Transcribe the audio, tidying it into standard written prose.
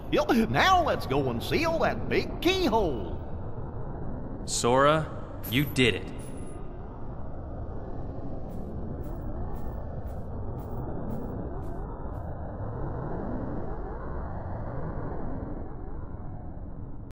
Yep, now let's go and seal that big keyhole. Sora, you did it.